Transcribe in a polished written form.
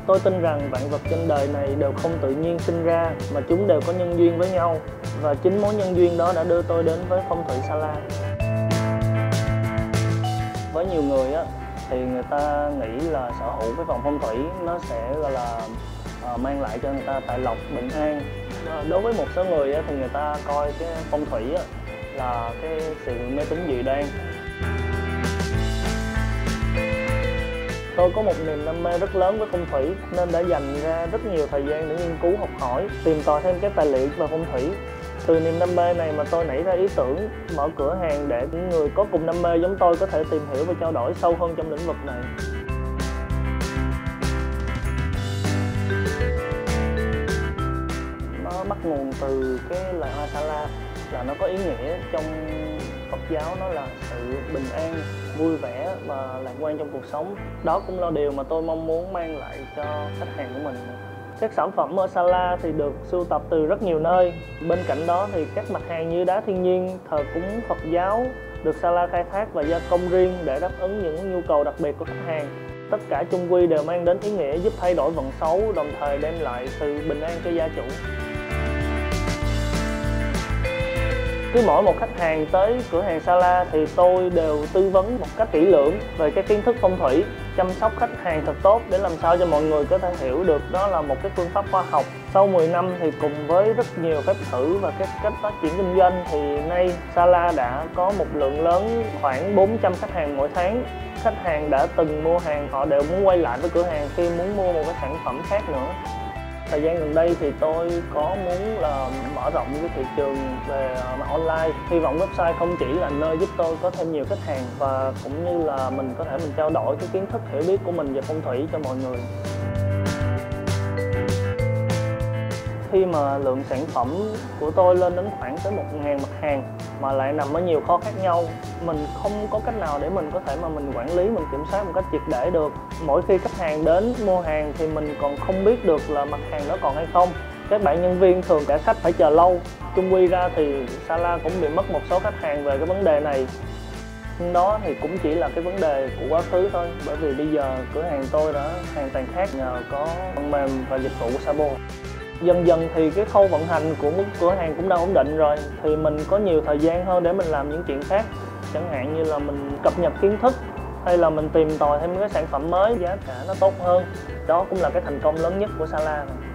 Tôi tin rằng vạn vật trên đời này đều không tự nhiên sinh ra mà chúng đều có nhân duyên với nhau. Và chính mối nhân duyên đó đã đưa tôi đến với phong thủy Sa-la. Với nhiều người á, thì người ta nghĩ là sở hữu cái phòng phong thủy nó sẽ gọi là mang lại cho người ta tài lộc, bình an. Đối với một số người á, thì người ta coi cái phong thủy á, là cái sự mê tín dị đoan. Tôi có một niềm đam mê rất lớn với phong thủy nên đã dành ra rất nhiều thời gian để nghiên cứu, học hỏi, tìm tòi thêm các tài liệu về phong thủy. Từ niềm đam mê này mà tôi nảy ra ý tưởng mở cửa hàng để những người có cùng đam mê giống tôi có thể tìm hiểu và trao đổi sâu hơn trong lĩnh vực này. Nó bắt nguồn từ cái loài hoa Sa-la, là nó có ý nghĩa trong Phật giáo, nó là sự bình an, vui vẻ và lạc quan trong cuộc sống. Đó cũng là điều mà tôi mong muốn mang lại cho khách hàng của mình. Các sản phẩm ở Sa-la thì được sưu tập từ rất nhiều nơi. Bên cạnh đó thì các mặt hàng như đá thiên nhiên, thờ cúng Phật giáo được Sa-la khai thác và gia công riêng để đáp ứng những nhu cầu đặc biệt của khách hàng. Tất cả chung quy đều mang đến ý nghĩa giúp thay đổi vận xấu, đồng thời đem lại sự bình an cho gia chủ. Cứ mỗi một khách hàng tới cửa hàng Sa-la thì tôi đều tư vấn một cách kỹ lưỡng về các kiến thức phong thủy, chăm sóc khách hàng thật tốt để làm sao cho mọi người có thể hiểu được đó là một cái phương pháp khoa học. Sau 10 năm thì cùng với rất nhiều phép thử và các cách phát triển kinh doanh thì nay Sa-la đã có một lượng lớn khoảng 400 khách hàng mỗi tháng. Khách hàng đã từng mua hàng họ đều muốn quay lại với cửa hàng khi muốn mua một cái sản phẩm khác nữa. Thời gian gần đây thì tôi có muốn là mở rộng cái thị trường về mặt online. Hy vọng website không chỉ là nơi giúp tôi có thêm nhiều khách hàng và cũng như là mình có thể trao đổi cái kiến thức hiểu biết của mình về phong thủy cho mọi người. Khi mà lượng sản phẩm của tôi lên đến khoảng tới 1.000 mặt hàng mà lại nằm ở nhiều kho khác nhau, mình không có cách nào để mình có thể mà mình quản lý, mình kiểm soát một cách triệt để được. Mỗi khi khách hàng đến mua hàng thì mình còn không biết được là mặt hàng đó còn hay không. Các bạn nhân viên thường cả khách phải chờ lâu. Chung quy ra thì Sa-la cũng bị mất một số khách hàng về cái vấn đề này. Nhưng đó thì cũng chỉ là cái vấn đề của quá khứ thôi, bởi vì bây giờ cửa hàng tôi đã hoàn toàn khác nhờ có phần mềm và dịch vụ của Sabo. Dần dần thì cái khâu vận hành của cửa hàng cũng đã ổn định rồi, thì mình có nhiều thời gian hơn để mình làm những chuyện khác. Chẳng hạn như là mình cập nhật kiến thức hay là mình tìm tòi thêm cái sản phẩm mới giá cả nó tốt hơn. Đó cũng là cái thành công lớn nhất của Sa-la.